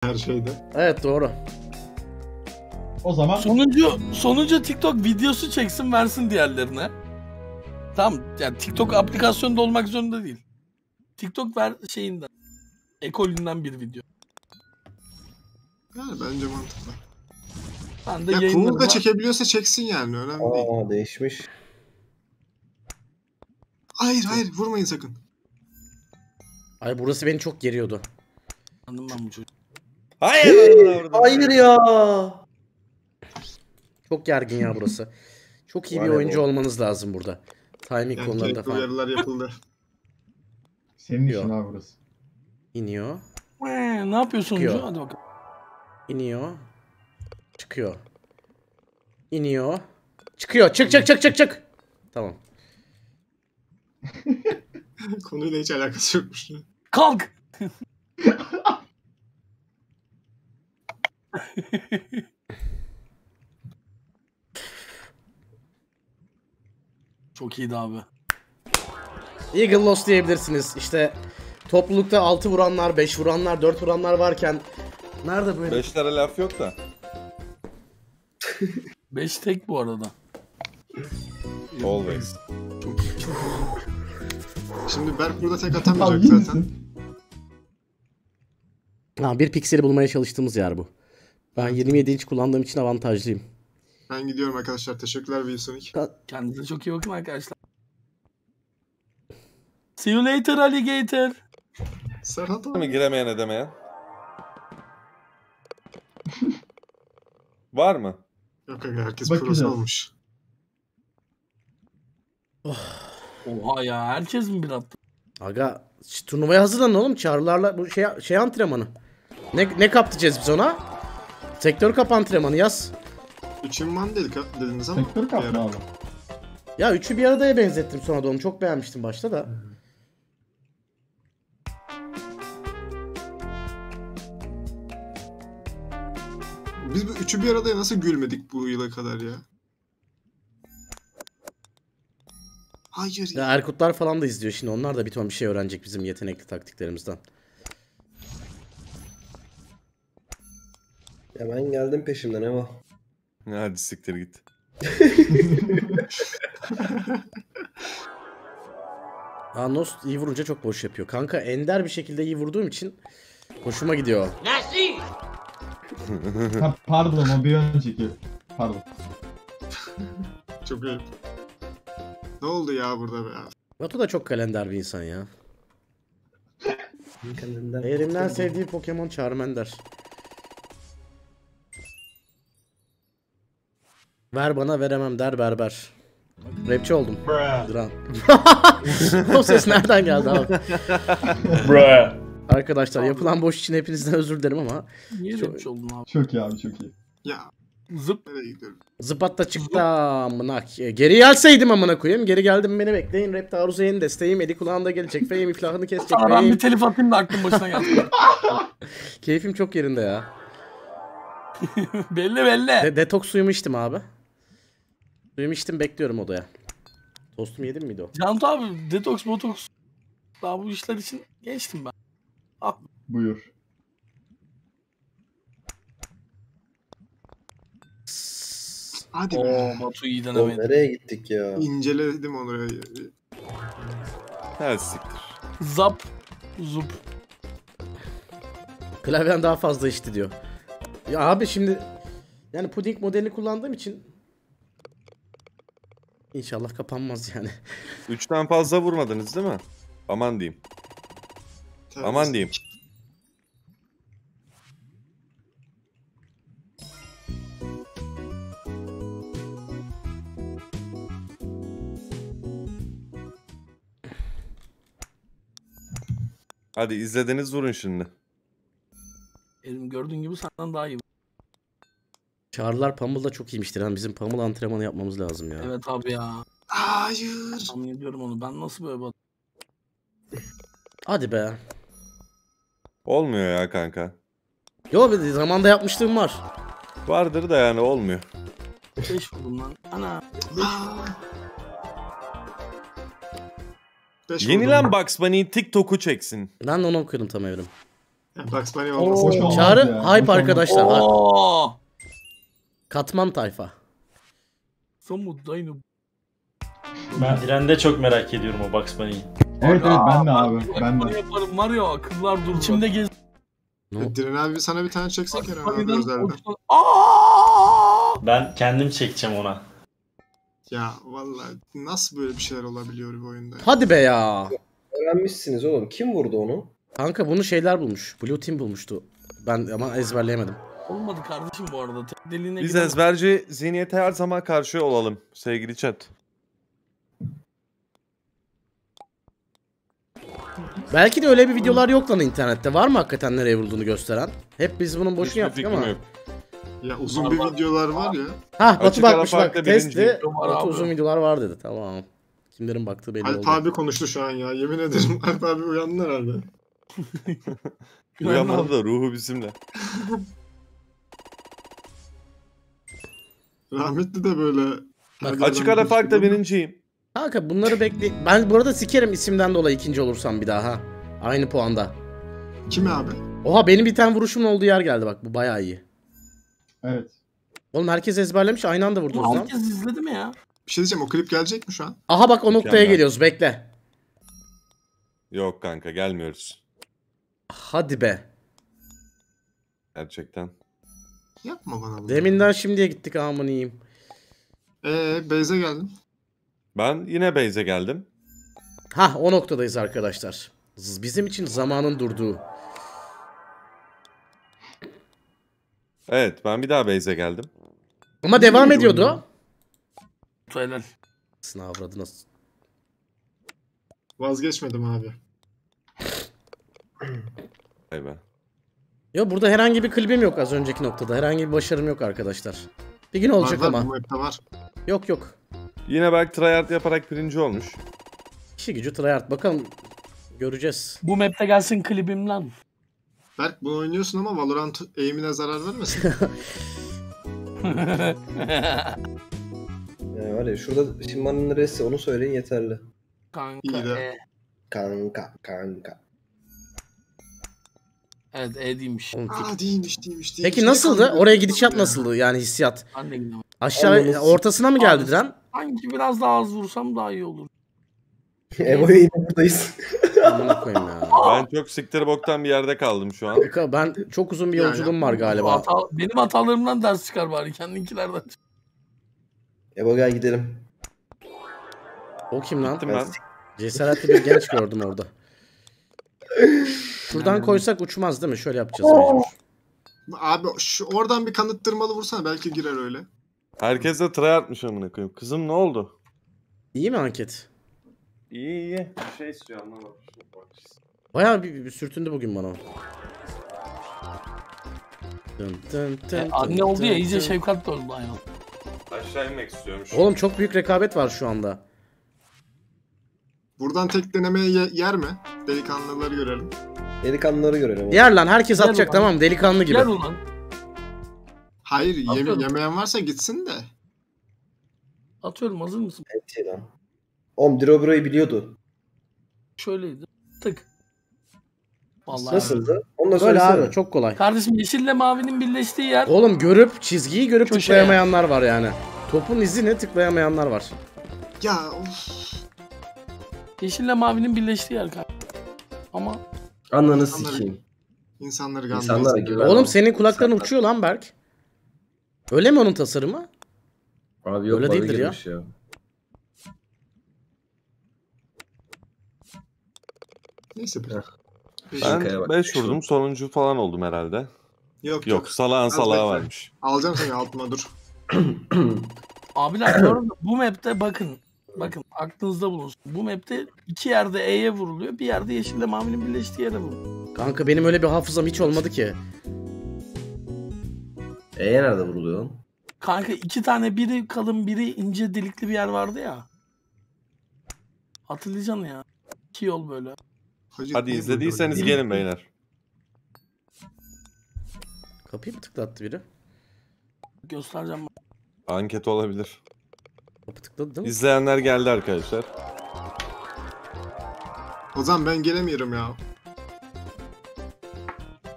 her şeyde. Evet doğru. O zaman Sonuncu TikTok videosu çeksin versin diğerlerine. Tamam yani TikTok aplikasyonda olmak zorunda değil. TikTok ver şeyinden. Ekolünden bir video. Yani bence mantıklı. Ben de Ya yayınlarıma... cool da çekebiliyorsa çeksin yani, önemli değil. Aa değişmiş. Hayır vurmayın sakın. Ay burası beni çok geriyordu. Anladım ben bu çocuğu. Hayır ya. Çok gergin ya burası. Çok iyi bir Var ya oyuncu bu. olmanız lazım burada. Timing Yani konularında gerekli falan. uyarılar yapıldı. senin işin Yok. abi burası. İniyor. Ne yapıyorsun Çıkıyor. sonucu? Hadi bakalım. İniyor. Çıkıyor. İniyor. Çıkıyor. Çık. Tamam. Konuyla hiç alakası yokmuş. Kalk! Çok iyiydi abi. Eagle Loss diyebilirsiniz. İşte toplulukta 6 vuranlar, 5 vuranlar, 4 vuranlar varken nerede böyle? 5'lere laf yok da. 5 tek bu arada. Always. Şimdi Berk burada tek Abi atamayacak iyi zaten. misin? Ha, bir pikseli bulmaya çalıştığımız yer bu. Ben 27 inç kullandığım için avantajlıyım. Ben gidiyorum arkadaşlar. Teşekkürler ViewSonic. Kendinize çok iyi bakın arkadaşlar. See you later alligator. Serhat Mi abi. giremeyen edemeyen? Var mı? Yok aga, herkes Bakacağız. prosu olmuş. Oha ya herkes mi bir attı? Aga turnuvaya hazırlanın oğlum. Çağrılarla bu şey antrenmanı. Ne kaptıracağız biz ona? Sektör kap antrenmanı yaz. 3 man dediniz ama. Sektör bir ara. kapma abi. Ya üçü bir aradaya benzettim sonra da onu çok beğenmiştim başta da. Biz bu üçü bir arada nasıl gülmedik bu yıla kadar ya? Hayır Ya ya. Erkutlar falan da izliyor şimdi. Onlar da bir ton bir şey öğrenecek bizim yetenekli taktiklerimizden. Ya ben geldim peşimden Eva. Hadi siktir git. Nost iyi vurunca çok boş yapıyor. Kanka ender bir şekilde iyi vurduğum için hoşuma gidiyor. Ha, pardon o bir önceki. Pardon. Çok iyi. Ne oldu ya burada be? Batu da çok kalender bir insan ya. Eğerimden sevdiği Pokemon Charmander. Ver bana veremem der berber. Rapçi oldum. Duran. O ses nereden geldi abi? Arkadaşlar yapılan boş için hepinizden özür dilerim ama Niye rapçi oldun abi? Çok iyi abi çok iyi. Ya Zıp. nereye gidiyorum? zıpat da çıktı amına. Geri gelseydim amına koyayım. Geri geldim beni bekleyin. Rap taarruzu yeni desteğim. Eli kulağında gelecek. Feyim iflahını kesecek. Sana ben Feyim. bir telif atayım da aklım başına geldi. Keyfim çok yerinde ya. belli. Detoks suyumu içtim abi. Suyumu içtim bekliyorum odaya. Tostumu yedim miydi o? Cantu abi detoks botoks. Daha bu işler için geçtim ben. Ah, Buyur. Hadi Oo be. Batu iyi Oğlum denemedi. nereye gittik ya? İnceledim onu. Hadi siktir. Zap. Zup. Klavyen daha fazla içti diyor. Ya abi şimdi yani puding modelini kullandığım için İnşallah kapanmaz yani. 3'ten fazla vurmadınız değil mi? Aman diyeyim. Aman diyeyim. Hadi izlediniz vurun şimdi. Elim gördüğün gibi senden daha iyi. Çağrılar Pummel çok iyiymiştir. Yani bizim Pummel antrenmanı yapmamız lazım ya. Evet abi ya. Hayır. Tahmin ediyorum onu. Ben nasıl böyle bat... Hadi be. Olmuyor ya kanka. Yo bir zamanda yapmışlığım var. Vardır da yani olmuyor. 5 vurdum lan. Ana. 5 5 Yenilen Bugs Bunny TikTok'u çeksin. Ben de onu okuyordum tam evrim. Yani Bugs Bunny olmasın. Boş olmaz Çağrı ya, boş hype arkadaşlar. Oo. Katman tayfa. Samut Dino. Ben, Diren'de çok merak ediyorum o Bugs Bunny'yi. evet ben de abi. Ben de. Yaparım var ya, akıllar durur. İçimde gez. Diren abi sana bir tane çeksek ya abi Bunny'den özelde. Aa! Ben kendim çekeceğim ona. Ya vallahi nasıl böyle bir şeyler olabiliyor bu oyunda? Hadi be ya. Öğrenmişsiniz oğlum. Kim vurdu onu? Kanka bunu şeyler bulmuş. Blue Team bulmuştu. Ben ama ezberleyemedim. Olmadı kardeşim bu arada. Tek deliğine Biz gidemem. ezberci zihniyete her zaman karşı olalım sevgili chat. Belki de öyle bir videolar yok lan internette. Var mı hakikaten nereye vurduğunu gösteren? Hep biz bunun boşuna Hiçbir yaptık fikrim ama. yok. Ya uzun bir videolar var ya. Ha Batu Açık bakmış ara bak farklı testi. birinci. Batu Abi. uzun videolar var dedi. Tamam. Kimlerin baktığı belli Alp oldu. abi konuştu şu an ya. Yemin ederim Alp abi uyandı herhalde. Uyanmadı da ruhu bizimle. Rahmetli de böyle. Bak, her Açık yerden ara farkta konuşuyordu. birinciyim. Kanka bunları bekle. Ben burada sikerim isimden dolayı ikinci olursam bir daha ha. Aynı puanda. Kim abi? Oha benim bir tane vuruşumun olduğu yer geldi bak bu bayağı iyi. Evet. Oğlum herkes ezberlemiş aynı anda vurdunuz lan. Herkes izledi mi ya? Bir şey diyeceğim, o klip gelecek mi şu an? Aha bak o noktaya Mükemmel. geliyoruz bekle. Yok kanka gelmiyoruz. Hadi be. Gerçekten. Yapma bana bunu. Deminden şimdiye gittik aman iyiyim. Beyze geldim. Ben yine base'e geldim. Hah o noktadayız arkadaşlar. Bizim için zamanın durduğu. Evet ben bir daha base'e geldim. Ama devam ediyordu. Helal. Sınavradı nasıl? Vazgeçmedim abi. Vay be. Yo burada herhangi bir klibim yok az önceki noktada. Herhangi bir başarım yok arkadaşlar. Bir gün olacak var, ama. Bu map'te var. Yok yok. Yine belki tryhard yaparak birinci olmuş. İşi gücü tryhard bakalım. Göreceğiz. Bu map'te gelsin klibim lan. Berk bunu oynuyorsun ama Valorant aim'ine zarar vermesin. Yani var ya şurada Şiman'ın neresi onu söyleyin yeterli. Kanka. İyi de. Kanka. Evet değilmiş. Oğlum, Değilmiş. peki nasıldı? Oraya gidişat nasıldı yani hissiyat? Ben de gidemem. Aşağı Anladım. ortasına mı geldi Diren? Sanki biraz daha az vursam daha iyi olur. Evo'ya yine buradayız. Amına koyayım ya. Ben çok siktir boktan bir yerde kaldım şu an. Ben çok uzun bir Yani yolculuğum var galiba. Benim hatalarımdan ders çıkar bari, kendinkilerden. Evo gel gidelim. O kim lan? Gittim ben. Cesaretli bir genç gördüm orada. Şuradan koysak uçmaz değil mi? Şöyle yapacağız mecbur. Abi oradan bir kanıttırmalı vursana, belki girer öyle. Herkes de tryhardmış amına koyayım. Kızım ne oldu? İyi mi anket? İyi. Bir şey istiyor ama bak. Bayağı bir sürtündü bugün bana. Dın dın dın Anne dın oldu ya, dın iyice dın. şefkat de oldu aynen. Aşağı inmek istiyormuş. Oğlum çok büyük rekabet var şu anda. Buradan tek denemeye yer mi? Delikanlıları görelim. Delikanlıları görelim. Yer lan herkes Gel atacak ulan. tamam mı? Delikanlı gibi. Gel ulan. Hayır, Atıyorum. yemeyen varsa gitsin de. Atıyorum, hazır mısın? Enti lan. Oğlum Drobra'yı biliyordu. Şöyleydi. Tık. Vallahi. Nasıldı? Onu da Böyle söylesene. abi çok kolay. Kardeşim yeşille mavinin birleştiği yer. Oğlum görüp çizgiyi görüp Köşeye. tıklayamayanlar var yani. Topun izini tıklayamayanlar var. Ya of. Yeşille mavinin birleştiği yer kanka. Ama Ananı İnsanları- sikeyim. İnsanları İnsanlara gandırıyorsun. güven. Oğlum senin kulakların uçuyor lan Berk. Öyle mi onun tasarımı? Abi yok, Öyle değildir ya. Neyse. Ben Şakaya bak. 5 vurdum, sonuncu falan oldum herhalde. Yok. Salağın Az salağı bekle. varmış. Alacağım seni altıma, dur. abiler bu arada bu map'te bakın aklınızda bulunsun. Bu map'te iki yerde E'ye vuruluyor. Bir yerde yeşille mavinin birleştiği yere vuruluyor. Kanka benim öyle bir hafızam hiç olmadı ki. Nerede vuruluyor? Kanka iki tane, biri kalın biri ince delikli bir yer vardı ya. Hatırlayacaksın ya. İki yol böyle. Hadi izlediyseniz Biri- gelin beyler. Kapıyı mı tıklattı biri? Göstereceğim. Anket olabilir. Kapı tıkladı değil mi? İzleyenler geldi arkadaşlar. O zaman ben gelemiyorum ya.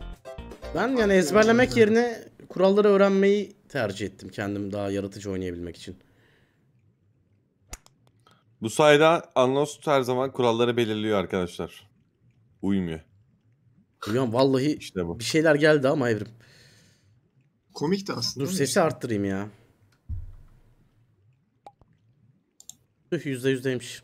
Ben yani ezberlemek yerine kuralları öğrenmeyi tercih ettim kendim daha yaratıcı oynayabilmek için. Bu sayede Unlost her zaman kuralları belirliyor arkadaşlar. Uymuyor. Biliyorum vallahi İşte bu. bir şeyler geldi ama Evrim. Komik de aslında. Dur sesi arttırayım ya. %100'deymiş.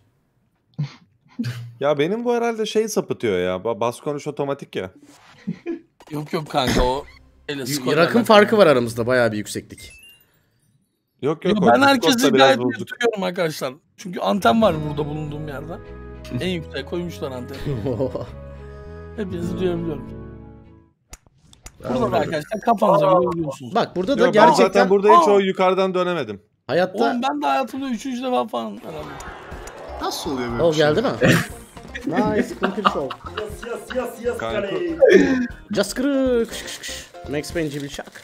Ya benim bu herhalde şey sapıtıyor ya. Bas konuş otomatik ya. Yok kanka o. Rakım farkı var aramızda bayağı bir yükseklik. Yok Yo, yok. ben o herkesi Discord'da biraz gayet bozduk. tutuyorum arkadaşlar. Çünkü anten var burada bulunduğum yerde. En yüksek koymuşlar anteni. Hepinizi duyabiliyorum. Burada da arkadaşlar kafanıza göre biliyorsunuz. Bak burada da Yok, ben gerçekten zaten burada hiç o yukarıdan dönemedim. hayatta... Oğlum ben de hayatımda 3. defa falan herhalde. Nasıl oluyor böyle O bir şey? geldi mi? Nice, kumpir show. Kanka. Just kırık. Kış kış kış. Max Payne cibil şak.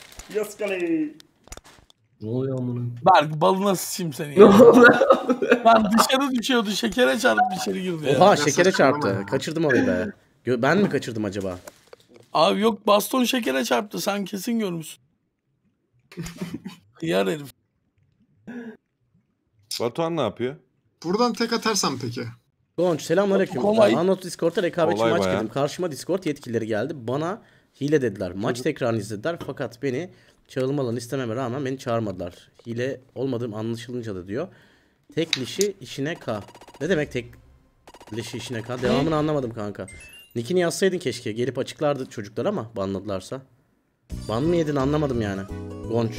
Ne oluyor amına? Berk balına sıçayım seni Ne ya. oluyor? Ben dışarı düşüyordu şekere çarpıp içeri girdi ya. Oha Ya şekere saçmalama çarptı. ya. Kaçırdım orayı be. Ben mi kaçırdım acaba? Abi yok baston şekere çarptı sen kesin görmüşsün. Hıyar herif. Batuhan ne yapıyor? Buradan tek atarsam peki. Gonç selamünaleyküm. Kolay. Anot Discord'da rekabetçi Kolay maç bayağı. girdim. Karşıma Discord yetkilileri geldi. Bana hile dediler. Maç tekrarını izlediler fakat beni çağrılmalarını istememe rağmen beni çağırmadılar. Hile olmadığım anlaşılınca da diyor. Teklişi işine K. Ne demek teklişi işine K? Devamını anlamadım kanka. Nick'ini yazsaydın keşke. Gelip açıklardı çocuklar ama banladılarsa. Ban mı yedin anlamadım yani. Gonç.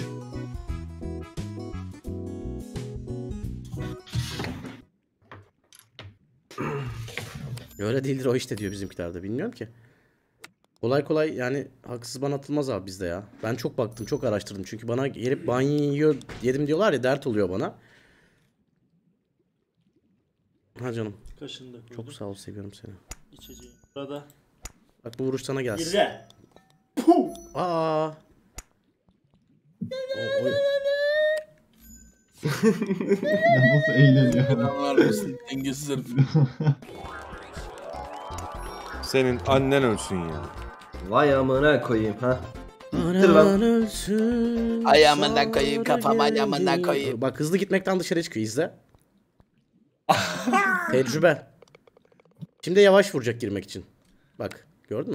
Öyle değildir o işte diyor bizimkiler de bilmiyorum ki. Kolay kolay yani haksız ban atılmaz abi bizde ya. Ben çok baktım çok araştırdım çünkü bana gelip ban yiyor yedim diyorlar ya dert oluyor bana. Ha canım Kaşını da koydum. çok sağ ol seviyorum seni. İçeceğim. Burada. Bak bu vuruş sana gelsin. Girre. Aa. O- Nasıl eğleniyor. Selamlar mısın dengesiz herif. Senin annen ölsün ya. Vay amına koyayım ha. Anan ölsün, Ayağımdan koyayım, sonra kafama ayağımdan gelecek. koyayım. Bak hızlı gitmekten dışarı çıkıyor izle. Tecrübe. Şimdi yavaş vuracak girmek için. Bak gördün mü?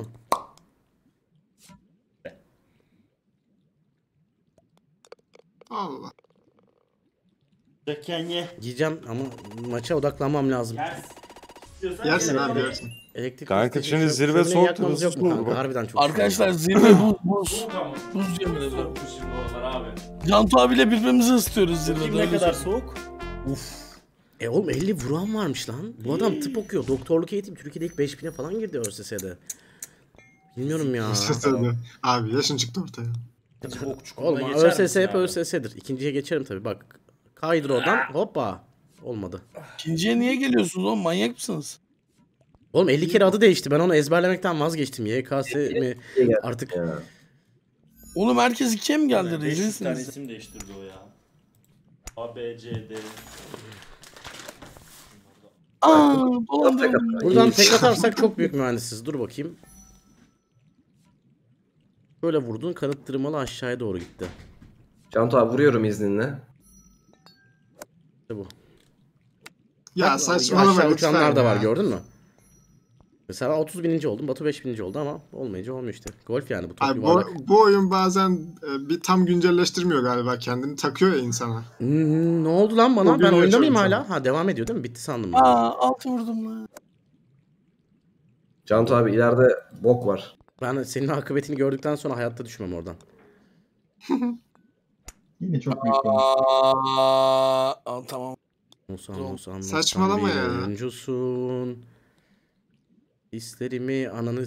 Allah. Döken ye. Yiyeceğim ama maça odaklanmam lazım. Yers. İstiyorsan Yersin yine abi de- yersin. Elektrik Kanka üstü şimdi şö- zirve şömineyi soğuk yakmamız yok mu hızlı kanka? olur. Harbiden çok Arkadaşlar zirve buz. Soğuk ama. Buz yemin ederim. Soğuk şimdi oralar abi. Cantu abiyle birbirimizi ısıtıyoruz zirvede. Bakayım ne öyle kadar söyleyeyim. soğuk. Oğlum 50 vuran varmış lan. Bu adam tıp okuyor. Doktorluk eğitim Türkiye'de ilk 5000'e falan girdi ÖSS'de. Bilmiyorum ya. Tabii. Abi yaşın çıktı ortaya. Soğuk çukuruna Oğlum geçer ÖSS misin hep abi? ÖSS'dir. İkinciye geçerim tabii bak. Kaydır oradan hoppa. Olmadı. İkinciye niye geliyorsunuz oğlum manyak mısınız? Oğlum 50 kere adı değişti. Ben onu ezberlemekten vazgeçtim. YKS mi artık Ya. Oğlum herkes ikiye mi geldi? 500 tane Rezilsiniz. isim değiştirdi o ya. A, B, C, D. Aaa dolandırıldım. buradan tek atarsak çok büyük mühendisiz. Dur bakayım. Böyle vurdun kanıt tırmalı aşağıya doğru gitti. Cantu abi vuruyorum izninle. İşte bu. Ya Bak, saçmalama aşağı lütfen uçanlar da ya. var gördün mü? Mesela ben 30.000. oldum. Batu 5.000. oldu ama olmayınca olmuyor işte. Golf yani bu top Abi yuvarlak. bu oyun bazen bir tam güncelleştirmiyor galiba kendini. Takıyor ya insana. Ne oldu lan bana? Bugün Ben oyunda yaşıyorum mıyım sana. hala? Ha devam ediyor değil mi? Bitti sandım ben. Aa altı vurdum lan. Cantu abi ileride bok var. Ben senin akıbetini gördükten sonra hayatta düşmem oradan. Yine çok büyük komik. Aa tamam. Musa Yok. Musa anlatan Saçmalama bir ya. oyuncusun. İsterimi ananı...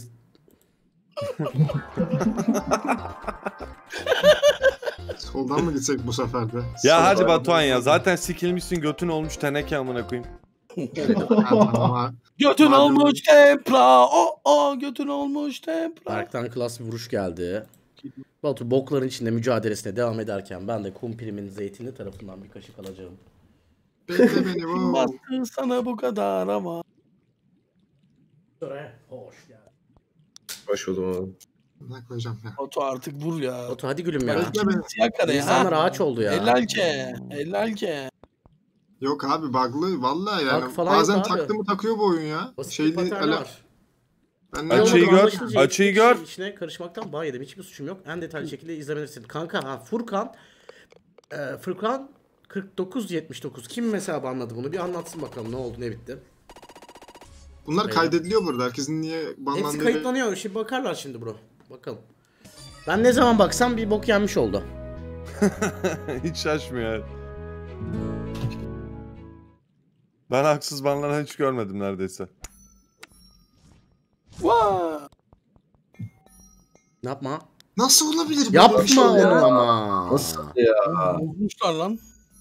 Soldan mı gitsek bu sefer de? Ya hadi Batuhan ya zaten sikilmişsin götün olmuş teneke amına koyayım. Ama Götün Madem- olmuş tempra. Götün olmuş tempra. Berk'ten klas bir vuruş geldi. Batu bokların içinde mücadelesine devam ederken ben de kumpirimin zeytinli tarafından bir kaşık alacağım. bekle beni. wow. Baktı sana bu kadar ama. Hoş geldin. Hoş buldum oğlum. Ne koyacağım ya? Oto artık vur ya. Oto hadi gülüm ya. Böyle kimin siyah kare ya. İnsanlar ağaç oldu ya. Helal ki. Helal ki. Yok abi bug'lı vallahi yani. Bug falan Bazen yok abi. taktı mı takıyor bu oyun ya. Basit bir Şeyli paterni var. Ben Açıyı Olmadı, gör, anlaşılınca açıyı hiçbir gör. şey İçine karışmaktan bağ yedim. Hiçbir suçum yok. En detaylı şekilde izlemelirsin. Kanka Furkan 4979. Kim mesela banladı bunu? Bir anlatsın bakalım ne oldu ne bitti. Bunlar Beyler. kaydediliyor burada. Herkesin niye Hepsi banlandığı kayıtlanıyor. Şimdi bakarlar şimdi bro. Bakalım. Ben ne zaman baksam bir bok yenmiş oldu. Hiç şaşmıyor. Ben haksız banlanan hiç görmedim neredeyse. Vaa. Yapma. Nasıl olabilir böyle Yapma bir şey onu ya? ama. Nasıl ya? Bozmuşlar lan.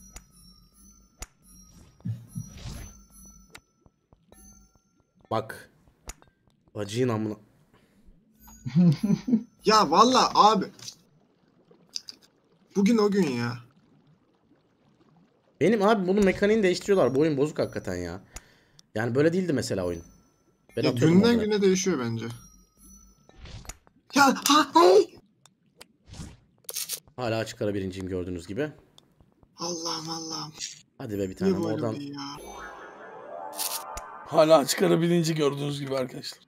Bak. Acıyın amına. Ya valla abi. Bugün o gün ya. Benim abi bunun mekaniğini değiştiriyorlar. Bu oyun bozuk hakikaten ya. Yani böyle değildi mesela oyun. Ben Ya atıyordum günden orada. güne değişiyor bence. Ya ha hey! Hala açık ara birinciyim gördüğünüz gibi. Allah'ım. Hadi be bir Niye tane böyle oradan. oluyor ya? Hala çıkarabilince gördüğünüz gibi arkadaşlar.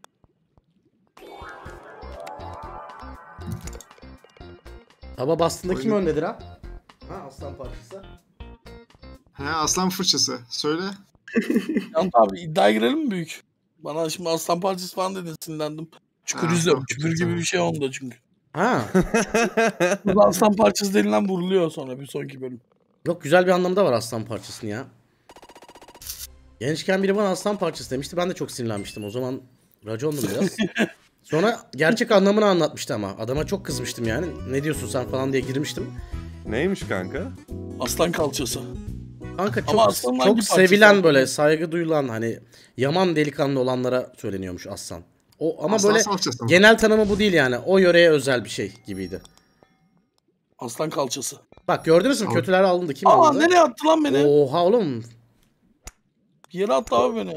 Taba bastığında kim Oyun- öndedir ha? Ha aslan parçası. He aslan fırçası. Söyle. Yalnız abi iddiaya girelim mi büyük? Bana şimdi aslan parçası falan dedin sinirlendim. Çukur Ha, izliyorum. tamam, Çukur gibi tamam. bir şey onda çünkü. Ha. Burada aslan parçası denilen vuruluyor sonra bir sonraki bölüm. Yok güzel bir anlamı da var aslan parçasının ya. Gençken biri bana aslan parçası demişti. Ben de çok sinirlenmiştim. O zaman racondum biraz. Sonra gerçek anlamını anlatmıştı ama. Adama çok kızmıştım yani. Ne diyorsun sen falan diye girmiştim. Neymiş kanka? Aslan kalçası. Kanka Ama çok aslanın hangi çok parçası? sevilen böyle saygı duyulan hani yaman delikanlı olanlara söyleniyormuş aslan. O ama Aslan böyle salçası mı? genel tanımı bu değil yani. O yöreye özel bir şey gibiydi. Aslan kalçası. Bak gördünüz mü? Al. Kötüler alındı. Kim Aa alındı? nereye attı lan beni? Oha oğlum. Bir yere attı abi beni.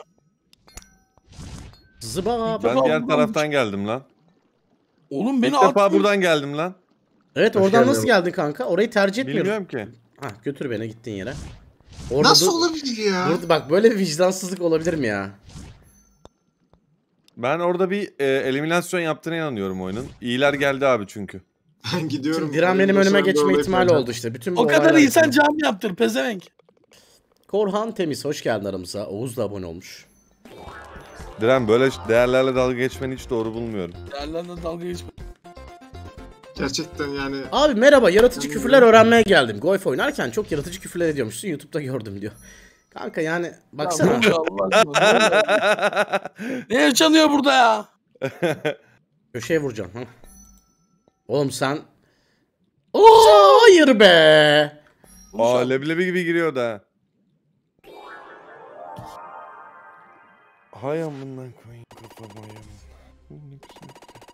Zıba. Ben defa diğer buradan taraftan geldim lan. Oğlum beni İlk defa attı. buradan geldim lan. Evet Hoş oradan geldin. nasıl geldin kanka? Orayı tercih etmiyorum. Bilmiyorum ki. Ha götür beni gittiğin yere. Orada Nasıl dur- olabilir ya? Burada bak böyle bir vicdansızlık olabilir mi ya? Ben orada bir eliminasyon yaptığına inanıyorum oyunun. İyiler geldi abi çünkü. Ben gidiyorum. Şimdi Diren benim Oyunda önüme sonra bir geçme olay ihtimali yapacağım. oldu işte. Bütün bu O kadar olaylar iyi sen yüzünden. cami yaptır pezevenk. Korhan Temiz hoş geldin aramıza. Oğuz da abone olmuş. Diren böyle değerlerle dalga geçmeni hiç doğru bulmuyorum. Yerlerle dalga geçme. Gerçekten yani. Abi merhaba yaratıcı küfürler öğrenmeye geldim. Golf oynarken çok yaratıcı küfürler ediyormuşsun. YouTube'da gördüm diyor. Kanka yani Ya, ne baksana. oluyor Allah aşkına, ne oluyor? Ne yaşanıyor burada ya? Köşeye vuracağım. Hı. Oğlum sen... Oo, hayır be. Aa leblebi gibi giriyor da. Hay amından koyayım kafama ya. Ne güzel.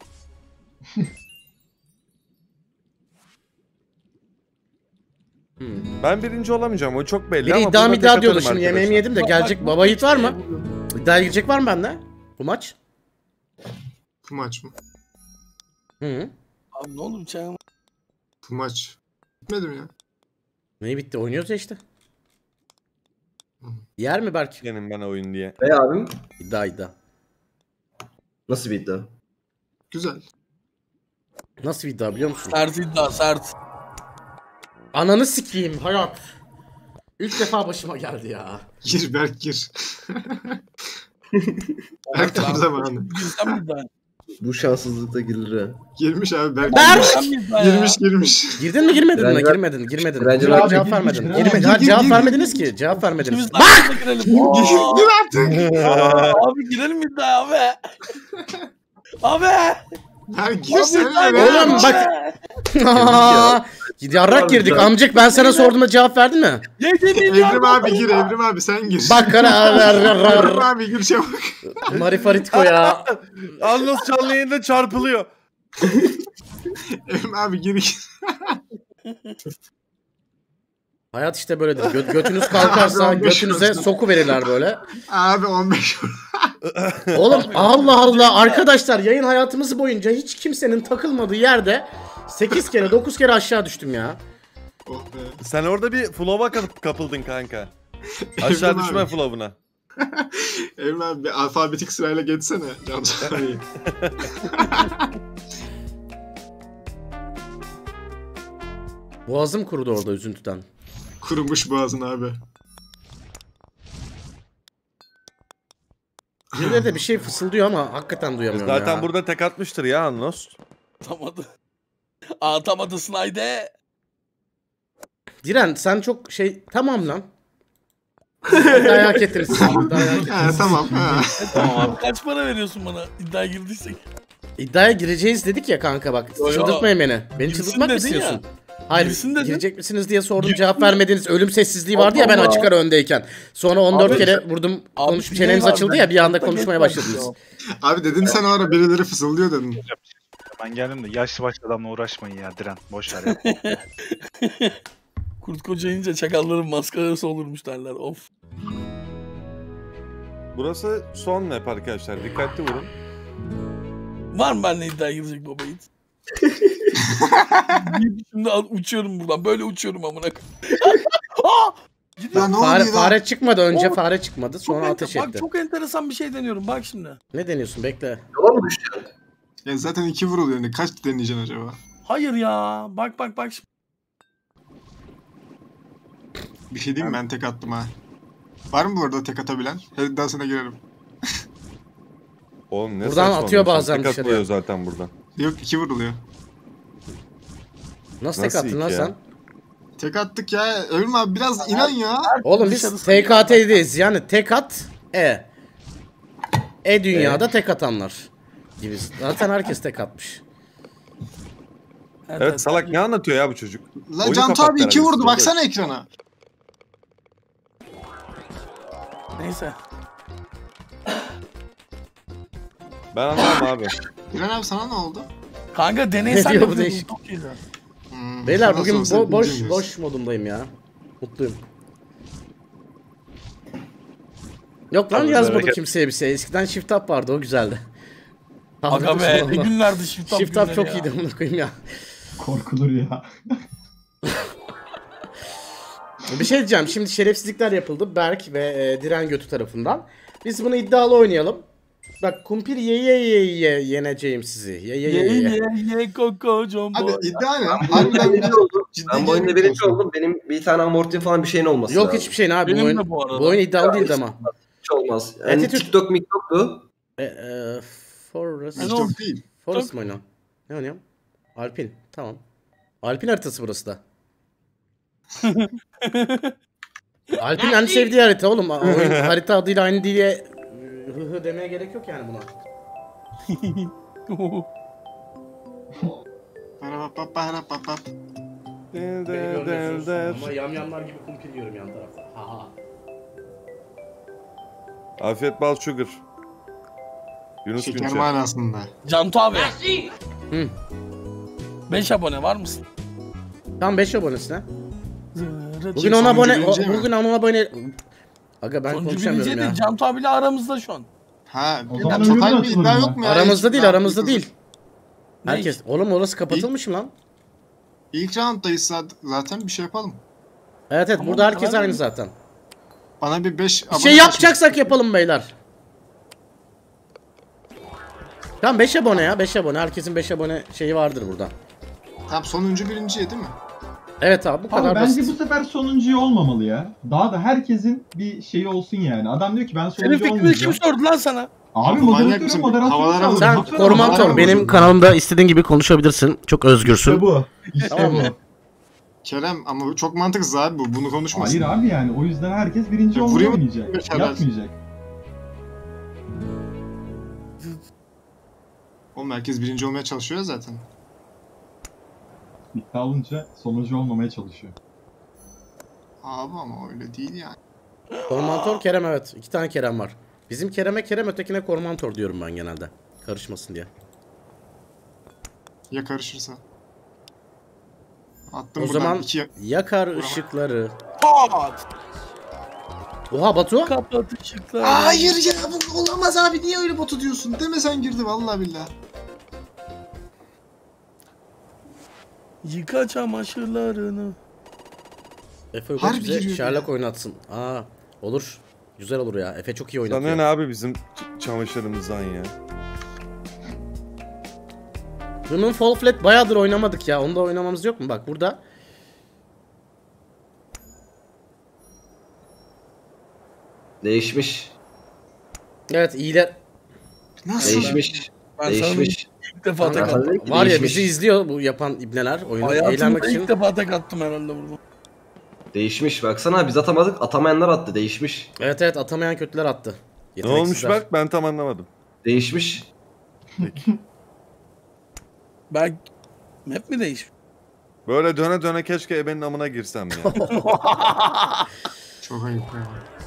Ben birinci olamayacağım. O çok belli Biri ama iddia buna iddia tek diyordu atarım şimdi yemeğimi arkadaşlar. yedim de gelecek baba yiğit var mı? İddiaya girecek var mı bende? Bu maç? Bu maç mı? Hı. Abi ne olur bir çay. Bu maç. Bitmedi mi ya? Neyi bitti? Oynuyoruz ya işte. Yer mi Berk? Yenim ben oyun diye. Ve abim İddia. nasıl bir iddia? Güzel. Nasıl bir iddia biliyor musun? Sert iddia sert. Ananı sikeyim hayat. İlk defa başıma geldi ya. Gir Berk gir. Evet, Berk tam abi. zamanı. Girsem mi iddia? Bu şanssızlıkta girilir ha. Girmiş abi Berk. Girsem mi iddia ya? Girmiş. Girdin mi girmedin mi? Direnci- Girmedin. Direnci Cevap, abi, cevap gir, vermedin. gir, Girmedin. gir, Ha, gir, cevap gir, vermediniz ki. Cevap vermediniz. İkimiz de aynı girelim. Aa, Gir artık. abi girelim iddia abi. Abi. Berk girsene Abi, be. Oğlum bak. Yarrak girdik. Amcık ben sana sorduğumda cevap verdin mi? Evrim abi gir. Evrim abi sen gir. Bak Evrim abi gir çabuk. Marifaritko ya. Anlos canlı yayında çarpılıyor. Evrim abi gir. Hayat işte böyledir. Götünüz kalkarsa Abi, 15 götünüze olsun. soku verirler böyle. Abi 15. Oğlum Allah Allah arkadaşlar yayın hayatımız boyunca hiç kimsenin takılmadığı yerde 8 kere 9 kere aşağı düştüm ya. Oh be. Sen orada bir flow'a kapıldın kanka. Aşağı Evrim düşme abi. flow'una. Evrim abi bir alfabetik sırayla geçsene. Can abi. Boğazım kurudu orada üzüntüden. Kurumuş boğazın abi. Birileri de bir şey fısıldıyor ama hakikaten duyamıyorum Zaten ya. burada tek atmıştır ya Anlos. Atamadı. Atamadı Snyder. Diren sen çok şey tamam lan. İddiayı hak ettiniz. İddiayı hak ettiniz. Ha, tamam. Ha. Tamam abi kaç para veriyorsun bana iddiaya girdiysek? İddiaya gireceğiz dedik ya kanka bak. Yo, yo. Çıldırtmayın beni. Beni Girsin çıldırtmak mı dedin ya. istiyorsun? Hayır. Girsin dedin. Girecek misiniz diye sordum cevap vermediniz. Ölüm sessizliği vardı ya ben Allah. açık ara öndeyken. Sonra 14 Abi, kere vurdum. abi, Konuşup şey çeneniz var, açıldı ben ya bir anda çok da konuşmaya geçmez başladınız. ya. Abi dedin sen o ara birileri fısıldıyor dedin. Ben geldim de yaşlı başlı adamla uğraşmayın ya Diren. Boş ver ya. Kurt kocayınca çakalların maskarası olurmuş derler. Of. Burası son map arkadaşlar. Dikkatli vurun. Var mı benimle iddiaya girecek baba yiğit? Şimdi uçuyorum buradan. Böyle uçuyorum amına koyayım. Aa! Ya ne Fare, oluyor lan? fare çıkmadı önce Oğlum, fare çıkmadı sonra ateş Bak etti. çok enteresan bir şey deniyorum bak şimdi. Ne deniyorsun bekle. Yola mı düşeceksin? Ya zaten 2 vuruluyor. Kaç deneyeceksin acaba? Hayır ya. Bak şimdi. Bir şey diyeyim mi? Ben tek attım ha. Var mı bu arada tek atabilen? Her iddiasına girerim. Oğlum ne Buradan saçma atıyor oluyorsun? bazen Tek dışarıya. atılıyor zaten buradan. Yok 2 vuruluyor. Nasıl tek Nasıl attın lan iki sen? ya? Tek attık ya. Ölüm abi biraz inan ya. Oğlum biz TKT'deyiz yani tek at dünyada tek atanlar gibi. Zaten herkes tek atmış. Evet salak ne anlatıyor ya bu çocuk? La Oyunu Cantu kapattı abi 2 herhalde vurdu. size, Baksana ekrana. Neyse. Ben anlamam abi. İran abi sana ne oldu? Kanka deneysel Ne diyor bu yapıyordum, değişik? çok iyiydi. Beyler Nasıl bugün olsa boş bileceğiz. boş modumdayım ya. Mutluyum. Yok lan Tabii, yazmadım bereket. kimseye bir şey. Eskiden shift up vardı o güzeldi. Aga be ne günlerdi shift up Shift up günleri çok ya. iyiydi bunu koyayım ya. Korkulur ya. Bir şey diyeceğim. Şimdi şerefsizlikler yapıldı Berk ve Diren Götü tarafından. Biz bunu iddialı oynayalım. Bak kumpir ye yeneceğim sizi. Ye koko jumbo. Abi iddia ne? Ben Harbiden birinci oldum. ciddi Ben bu oyunda gelmek birinci olsun. oldum. Benim bir tane amortim falan bir şeyin olması Yok lazım. hiçbir şey ne abi. Benim Bu de oyun, bu arada. bu oyun iddialı değildi ama. Hiç olmaz. Yani Attitude- TikTok miktuktu. Forest. Ne Çok değil. Forest mı oynuyor? Ne oynuyorum? Alpin. Tamam. Alpin haritası burası da. Alpin en sevdiği harita oğlum. Oyun harita adıyla aynı diye hı demeye gerek yok yani buna. Parapapapapapap. Beni görmüyorsunuz ama yamyamlar gibi kumpir yiyorum yan tarafta. Ha ha. Afiyet bal sugar. Yunus Şeker Günçer. manasında. Cantu abi. Hı. 5 abone var mısın? Tam 5 abonesine. Bugün Kim 10 abone. sonuncu birinci mi? Bugün 10 abone. Aga ben Sonuncu konuşamıyorum birinci ya. değil. Cantu abiyle aramızda şu an. Ha, O ya zaman total öbürünü bir iddia açılır yok mu ya? Aramızda Hiç değil, iddia aramızda yok. değil. Ne? Herkes. Oğlum orası kapatılmış lan. İlk rounddayız zaten bir şey yapalım. Evet Tamam, burada herkes tamam. aynı zaten. Bana bir 5 Bir şey yapacaksak yapalım beyler. Tamam 5 abone ya 5 abone. Herkesin 5 abone şeyi vardır burada. Tamam sonuncu birinciye değil mi? Evet abi bu kadar Abi bence basit. bu sefer sonuncu olmamalı ya. Daha da herkesin bir şeyi olsun yani. Adam diyor ki ben Senin sonuncu fikrini olmayacağım. kim sordu lan sana? Abi Manyak moderatörüm mısın? moderasyonu Havalara sağladı. Sen Lütfen korumantör. havalara Benim vurun. kanalımda istediğin gibi konuşabilirsin. Çok özgürsün. İşte bu. İşte Tamam bu. mı? Kerem ama bu çok mantıksız abi bu. Bunu konuşmasın. Hayır abi yani o yüzden herkes birinci Ya olmayı vuruyor mu? oynayacak. Geçerler. Yapmayacak. Oğlum herkes birinci olmaya çalışıyor ya zaten. İddia olunca sonuncu olmamaya çalışıyor. Abi ama öyle değil yani. Korumantör Kerem evet. 2 tane Kerem var. Bizim Kerem'e Kerem ötekine korumantör diyorum ben genelde. Karışmasın diye. Ya karışırsa? Attım O buradan zaman iki... yakar ışıkları. Pat! Oha Batu. Kapat ışıkları. Hayır ya bu olamaz abi. Niye öyle botu diyorsun? Demesen girdi vallahi billahi. Yıka çamaşırlarını. Efe Harbi bize giriyor Sherlock ya. oynatsın. Aa olur. Güzel olur ya. Efe çok iyi Sana oynatıyor. ne abi bizim çamaşırımızdan ya. Women Fall Flat bayağıdır oynamadık ya. Onu da oynamamız yok mu? Bak burada. Değişmiş. Evet iyiler. Nasıl? Değişmiş. Ben sana Değişmiş. ilk defa tek Kanka, attım. Var ya değişmiş. bizi izliyor bu yapan ibneler. Oyunu eğlenmek Hayatımda için. ilk defa tek attım herhalde burada. Değişmiş. Baksana biz atamadık. Atamayanlar attı. Değişmiş. Evet evet atamayan kötüler attı. Ne olmuş Yeteneksizler. bak ben tam anlamadım. Değişmiş. Ben map mi değişmiş? Böyle döne döne keşke ebenin amına girsem ya. Çok ayıp ya.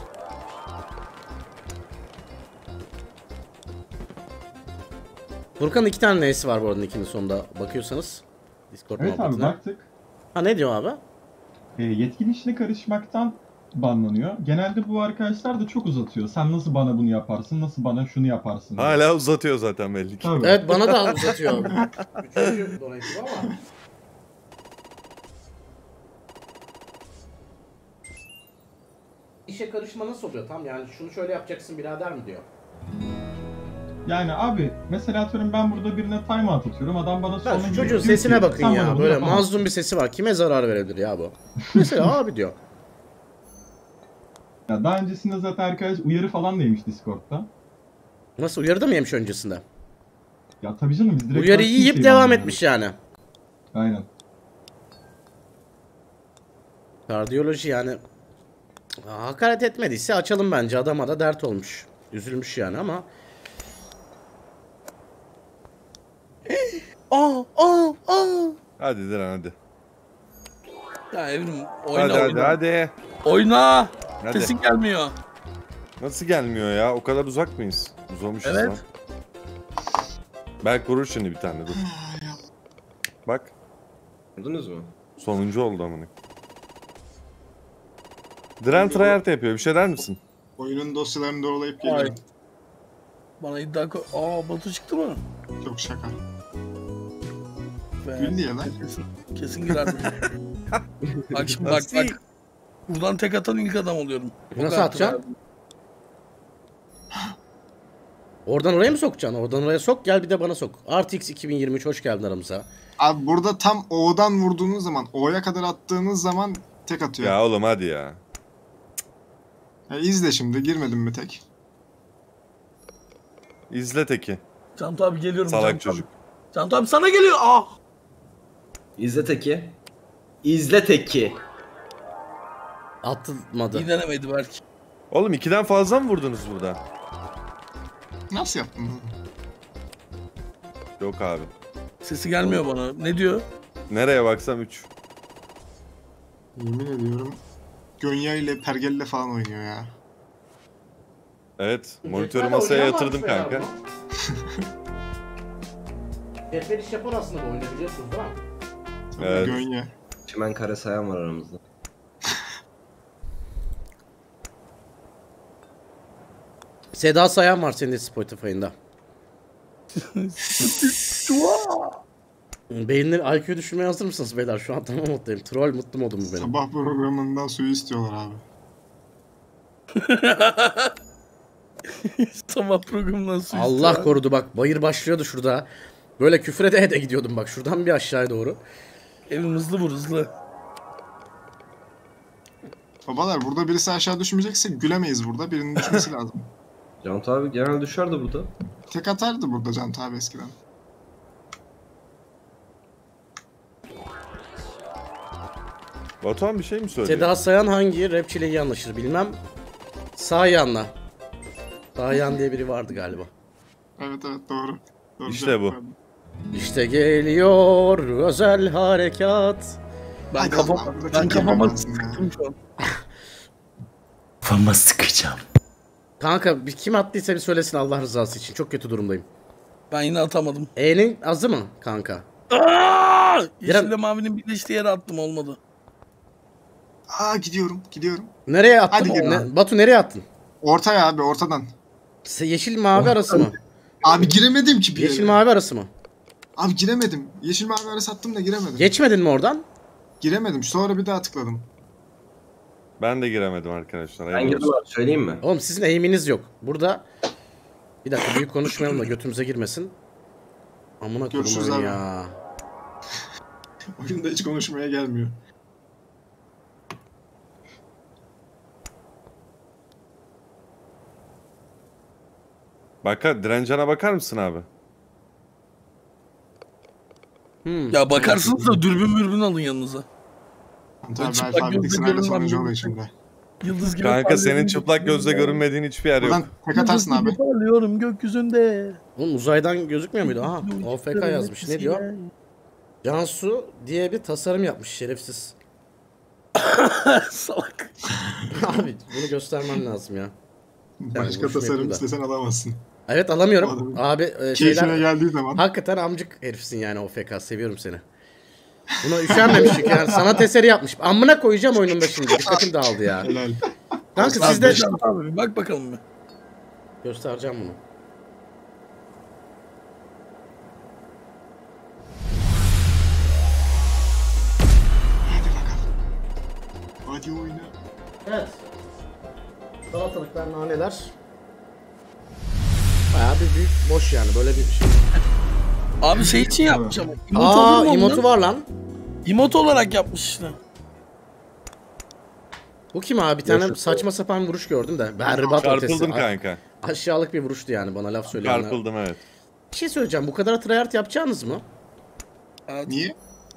Furkan'ın 2 tane neyesi var bu arada ikinin sonunda bakıyorsanız. Discord Evet abi muhabbetine. baktık. Ha ne diyor abi? Yetkili işine karışmaktan banlanıyor. Genelde bu arkadaşlar da çok uzatıyor. Sen nasıl bana bunu yaparsın, nasıl bana şunu yaparsın. diye. Hala uzatıyor zaten belli ki. Tabii. Evet bana da uzatıyor. Üçüncü donatif ama. İşe karışma nasıl oluyor tam yani şunu şöyle yapacaksın birader mi diyor. Yani abi mesela atıyorum ben burada birine timeout atıyorum. Adam bana Ya sonra şu diyor çocuğun ki, sesine "Sen bakın bana ya bunu böyle yapamazsın." mazlum bir sesi var. Kime zarar verebilir ya bu? Mesela abi diyor. Ya daha öncesinde zaten arkadaş uyarı falan demiş Discord'da. Nasıl uyarıda mı yemiş öncesinde? Ya tabii canım biz direkt... Uyarıyı yiyip kimseyi devam banlıyoruz. etmiş yani. Aynen. Kardiyoloji yani hakaret etmediyse açalım bence adama da dert olmuş. Üzülmüş yani ama. Hadi Diren hadi. Ya Evrim oyna Hadi hadi oyna. hadi. Oyna. Hadi. Kesin gelmiyor. Nasıl gelmiyor ya? O kadar uzak mıyız? Uzamışız Evet. lan. Belki vurur şimdi bir tane dur. Bak Gördünüz mü? sonuncu oldu amına. Diren tryhard yapıyor. Bir şey der misin? Oyunun dosyalarını doğrulayıp Ay. geliyorum. Bana iddia koy. Aa Batu çıktı mı? Çok şaka. Be. Gül niye lan? Kesin girer. Bak şimdi bak Nasıl? bak. Buradan tek atan ilk adam oluyorum. Nasıl atacaksın? Oradan oraya mı sokacaksın? Oradan oraya sok gel bir de bana sok. RTX 2023 hoş geldin aramıza. Abi burada tam O'dan vurduğunuz zaman, O'ya kadar attığınız zaman tek atıyor. Ya oğlum hadi ya. İzle şimdi, girmedin mi tek? İzle teki. Cantu abi geliyorum. Salak Cantu çocuk. Abi. Cantu abi sana geliyor. Ah. İzle teki. İzle teki. Atılmadı. İyi denemeydi belki. Oğlum 2'den fazla mı vurdunuz burada? Nasıl yaptın lan? Yok abi. Sesi gelmiyor bana. Ne diyor? Nereye baksam 3. Yemin ediyorum. Gönya ile Pergel'le falan oynuyor ya. Evet. Monitörü masaya yatırdım kanka. Cetvel iş yapar aslında bu oyunda biliyorsunuz değil mi? Tabii Evet. Gönya. Çimen kare sayan var aramızda. Seda Sayan var senin de Spotify'ında. Beyinleri IQ düşürmeye hazır mısınız beyler? Şu an tamam moddayım. Troll mutlu modum bu benim. Sabah programından suyu istiyorlar abi. Sabah programından su Allah istiyor. korudu bak bayır başlıyordu şurada. Böyle küfür ede de gidiyordum bak şuradan bir aşağıya doğru. Evim hızlı vur hızlı. Babalar burada birisi aşağı düşmeyecekse gülemeyiz burada. Birinin düşmesi lazım. Cantu abi genel düşerdi burada. Tek atardı burada Can abi eskiden. Batuhan bir şey mi söylüyor? Seda Sayan hangi rapçiyle iyi anlaşır bilmem. Sayan'la. Sayan diye biri vardı galiba. Evet evet doğru. Doğru İşte cevap bu. verdim. İşte geliyor özel harekat. Ben Hadi kafam, Allah'ım, burada ben kim kafama yapamazsın ya? sıktım şu an. Kafama sıkacağım. Kanka bir kim attıysa bir söylesin Allah rızası için. Çok kötü durumdayım. Ben yine atamadım. E'nin azı mı kanka? Aa! Aa! Yeşille mavinin birleştiği yere attım olmadı. Aa gidiyorum. Nereye attın? Hadi gel abi. Batu nereye attın? Ortaya abi ortadan. Yeşil mavi arası mı? Abi giremedim ki bir Yeşil yere. mavi arası mı? Abi giremedim. Yeşil mavi arası attım da giremedim. Geçmedin mi oradan? Giremedim. Sonra bir daha tıkladım. Ben de giremedim arkadaşlar. Ben hayırlı girdim olsun. abi söyleyeyim mi? Oğlum sizin eğiminiz yok. Burada bir dakika büyük konuşmayalım da götümüze girmesin. Amına Görüşürüz koyayım abi. ya. Oyunda hiç konuşmaya gelmiyor. Direncana bakar mısın abi? Ya bakarsınız da dürbün alın yanınıza. Tabii çıplak Alfa gözle Bilgisayar'la görünmem sonucu gibi. oluyor şimdi. Yıldız gibi Kanka senin parlıyorum çıplak gözle gökyüzünde. görünmediğin hiçbir yer yok. Buradan tek atarsın Yıldız abi. gibi parlıyorum gökyüzünde. Oğlum uzaydan gözükmüyor muydu? Aha OFK yazmış. Ne diyor? Cansu diye bir tasarım yapmış şerefsiz. Salak. Abi bunu göstermem lazım ya. Başka boşuna tasarım yapayım da. istesen alamazsın. Evet alamıyorum. Adamın Abi Keyfine şeyler geldiği zaman. hakikaten amcık herifsin yani OFK. Seviyorum seni. Buna üşenmemiş çünkü yani sanat eseri yapmış. Amına koyacağım oyununda şimdi. Dikkatim dağıldı ya. Helal. Kanka Abi, sizde abi, bak bakalım bir. göstereceğim bunu. Hadi oyna. Evet. Salatalıklar, naneler. Bayağı bir büyük boş yani böyle bir şey. Abi şey için yapmış ama. Emote olur Aa mu emotu onun? var lan. Emote olarak yapmış işte. Bu kim abi? Bir tane saçma sapan bir vuruş gördüm de. Berbat ötesi. Çarpıldım kanka. Aşağılık bir vuruştu yani bana laf söyleyenler. Çarpıldım evet. Bir şey söyleyeceğim. Bu kadar tryhard yapacağınız mı? Niye?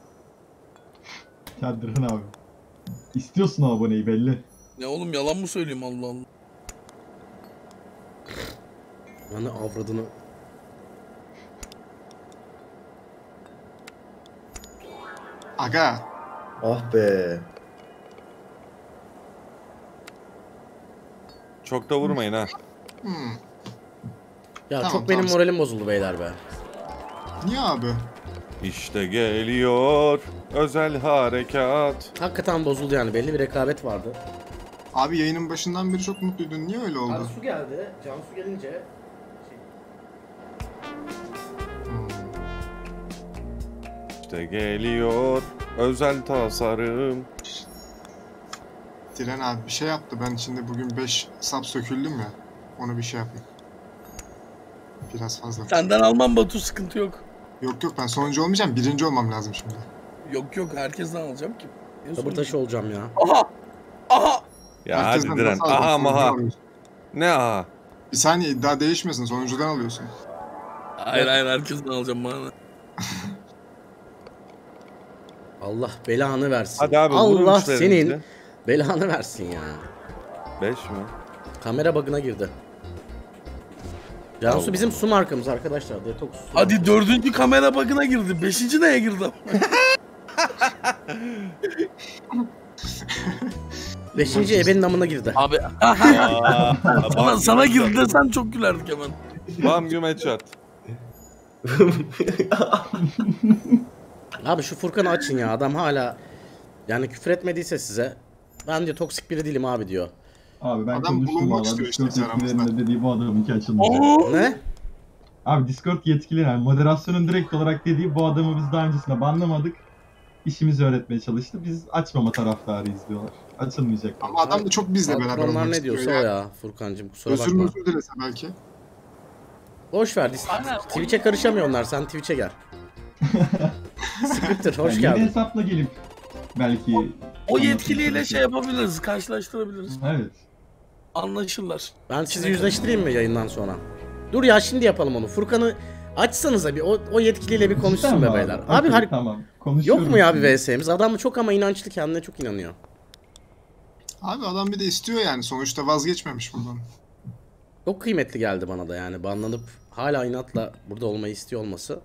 Kadrihan abi. İstiyorsun o aboneyi belli. Ne oğlum yalan mı söyleyeyim Allah Allah. Bana avradını... Aga. Ah be. Çok da vurmayın ha. Ya Tamam, çok benim tamam. moralim bozuldu beyler be. Niye abi? İşte geliyor özel harekat. Hakikaten bozuldu yani. Belli bir rekabet vardı. Abi yayının başından beri çok mutluydun. Niye öyle oldu? su geldi. Cansu gelince... İşte geliyor özel tasarım. Diren abi bir şey yaptı. Ben şimdi bugün 5 sap söküldüm ya. Onu bir şey yapayım. Biraz fazla. Senden almam Batu sıkıntı yok. Yok ben sonuncu olmayacağım. Birinci olmam lazım şimdi. Yok herkesten alacağım ki. En Sabır son- taşı olacağım ya. Aha! Ya Herkesten hadi Diren. nasıl alacaksın? Aha Sonuncudan maha. alıyorsun. Ne aha? Bir saniye iddia değişmesin. Sonuncudan alıyorsun. Hayır herkesten alacağım bana. Allah belanı versin. Hadi abi vurun Allah işlerinizi. senin belanı versin ya. 5 mi? Kamera bug'ına girdi. Cansu Allah. bizim su markamız arkadaşlar. Detox su. Hadi 4. kamera bug'ına girdi. 5. neye girdi? 5. ebenin namına girdi. Abi sana girdi desen çok gülerdik hemen. Bam güm headshot. Abi şu Furkan'ı açın ya. Adam hala yani küfür etmediyse size ben diyor toksik biri değilim abi diyor. Abi ben Adam konuştum bulunmak valla. istiyor işte Discord aramızda. yetkililerinde dediği bu adamınki açılmayacak. Ne? Abi Discord yetkilileri yani moderasyonun direkt olarak dediği bu adamı biz daha öncesinde banlamadık. İşimizi öğretmeye çalıştı. Biz açmama taraftarıyız diyorlar. Açılmayacak. Ama adam da çok bizle beraber Patronlar olmak ne istiyor diyorsa o yani. ya Furkancığım kusura Özür bakma. özür dilese belki. Boş ver. Twitch'e karışamıyor onlar. Sen Twitch'e gel. Scripter hoş Yeni geldin. hesapla gelip belki... O yetkiliyle şey yapabiliriz, karşılaştırabiliriz. Evet. Anlaşırlar. Ben sizi yüzleştireyim mi yayından sonra? Dur ya şimdi yapalım onu. Furkan'ı açsanıza bir o yetkiliyle bir konuşsun Tamam be abi. beyler. Okey, Abi hani tamam. Konuşuyorum yok mu ya bir şimdi. VS'miz? Adam çok ama inançlı kendine çok inanıyor. Abi adam bir de istiyor yani. Sonuçta vazgeçmemiş bundan. Çok kıymetli geldi bana da yani banlanıp hala inatla burada olmayı istiyor olması.